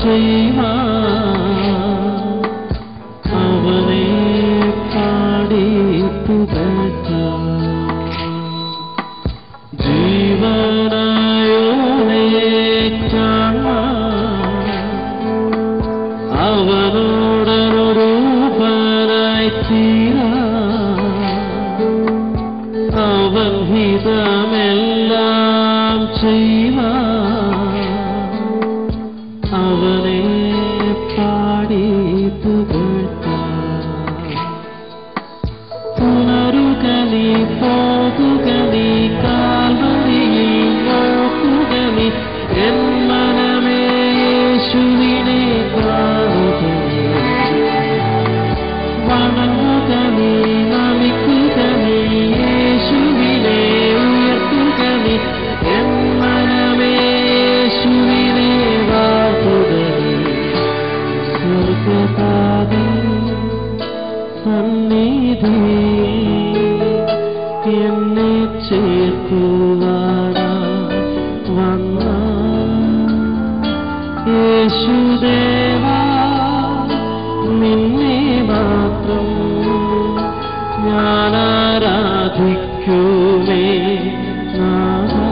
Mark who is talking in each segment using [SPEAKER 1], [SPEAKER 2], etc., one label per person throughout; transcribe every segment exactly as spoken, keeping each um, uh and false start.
[SPEAKER 1] അവനെ പാടി പുകഴ്ത്താം. ജീവനായോനെ കാണാൻ അവനോടൊരു രൂപനായി തീരാൻ അവൻ ഹിതമെല്ലാം ചെയ്യുവാൻ അവനെ പാടി പുകഴ്ത്താം. പുണരുക നീ, പോകുക നീ, കാൽവരിയിൽ നോക്കുക നീ, എൻ മനമേ യേശുവിനെ കാണുക നീ. വണങ്ങുക നീ, നമിക്കുക നീ, യേശുവിനെ ഉയർത്തുക നീ, എൻ മനമേ യേശുവിനെ വാഴ്ത്തുക നീ. സ്വർഗ്ഗതാതൻ സന്നിധി എന്നെ ചേർക്കുവാനാ വന്ന യേശുദേവാ, നിന്നെ മാത്രം ഞാൻ ആരാധിക്കുമേ നാഥാ.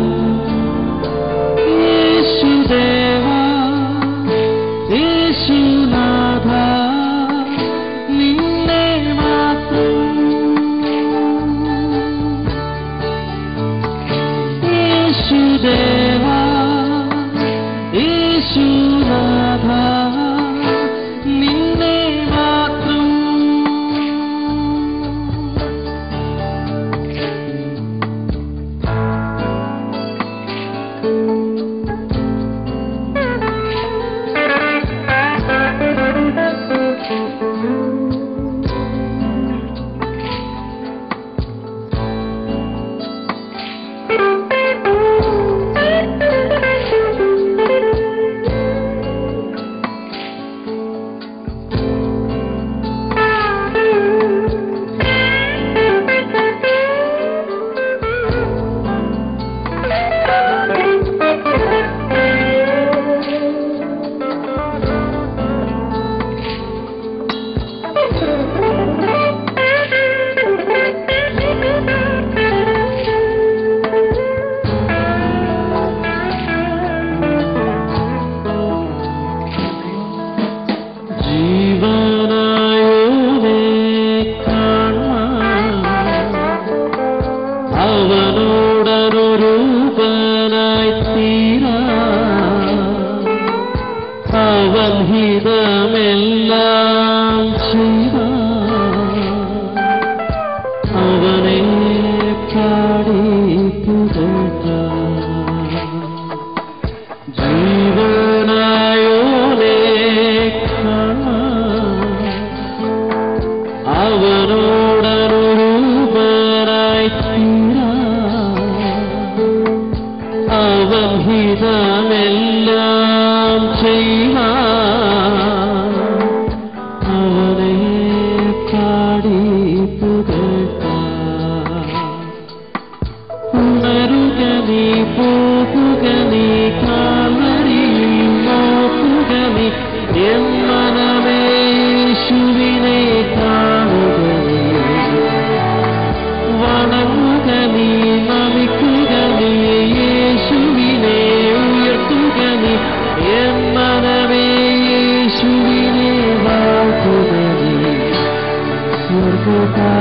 [SPEAKER 1] യേശുദേവാ, യേശുനാഥാ, നിന്നെ മാത്രം. യേശുദേവാ, യേശുനാഥാ, നിന്നെ മാത്രം. ജീവനായോനെ കാണാൻ അവനോടൊരു രൂപനായി തീരാൻ അവൻ ഹിതമെല്ലാം ചെയ്യുവാൻ അവനെ പാടി പുകഴ്ത്താം. ജീവനായോനെ അവനോടൊരു രൂപനായി തീരാൻ അവൻ ഹിതമെല്ലാം ചെയ്യുവാൻ അവനെ പാടി പുകഴ്ത്താം. ഉണരുക നീ, പോകുക നീ, കാൽവരിയിൽ നോക്കുക നീ, എൻ മനമേ യേശുവിനെ കാണുക നീ. വണങ്ങുക നീ, നമിക്കുക നീ, യേശുവിനെ ഉയർത്തുക നീ, എൻ മനമേ യേശുവിനെ വാഴ്ത്തുക നീ. സ്വർഗ്ഗതാ